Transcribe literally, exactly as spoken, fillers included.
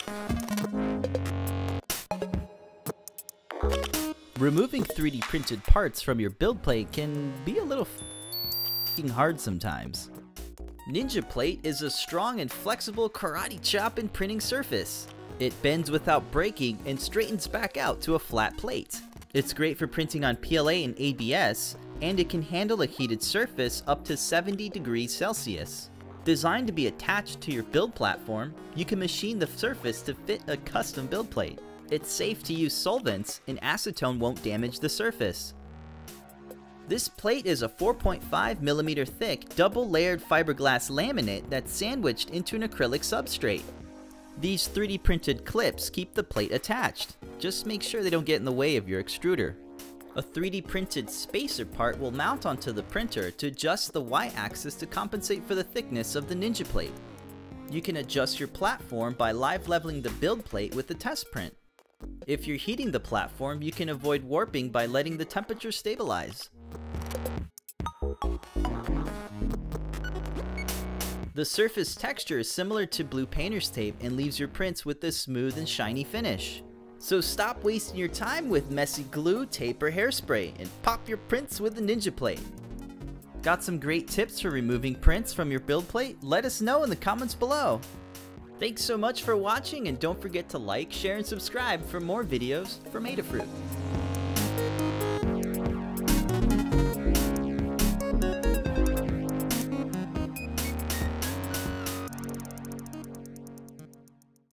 Removing three D printed parts from your build plate can be a little f***ing hard sometimes. PrintInZ Plate is a strong and flexible karate chop and printing surface. It bends without breaking and straightens back out to a flat plate. It's great for printing on P L A and A B S, and it can handle a heated surface up to seventy degrees Celsius. Designed to be attached to your build platform, you can machine the surface to fit a custom build plate. It's safe to use solvents, and acetone won't damage the surface. This plate is a four point five millimeter thick, double-layered fiberglass laminate that's sandwiched into an acrylic substrate. These three D printed clips keep the plate attached. Just make sure they don't get in the way of your extruder. A three D printed spacer part will mount onto the printer to adjust the Y-axis to compensate for the thickness of the PrintInZ Plate. You can adjust your platform by live leveling the build plate with the test print. If you're heating the platform, you can avoid warping by letting the temperature stabilize. The surface texture is similar to blue painter's tape and leaves your prints with a smooth and shiny finish. So stop wasting your time with messy glue, tape, or hairspray and pop your prints with the PrintInZ Plate. Got some great tips for removing prints from your build plate? Let us know in the comments below. Thanks so much for watching, and don't forget to like, share, and subscribe for more videos from Adafruit.